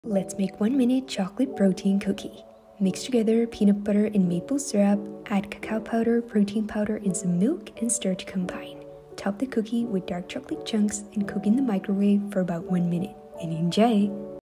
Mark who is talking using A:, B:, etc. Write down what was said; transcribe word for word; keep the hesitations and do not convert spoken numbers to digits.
A: Let's make one minute chocolate protein cookie. Mix together peanut butter and maple syrup, add cacao powder, protein powder, and some milk and stir to combine. Top the cookie with dark chocolate chunks and cook in the microwave for about one minute. And enjoy!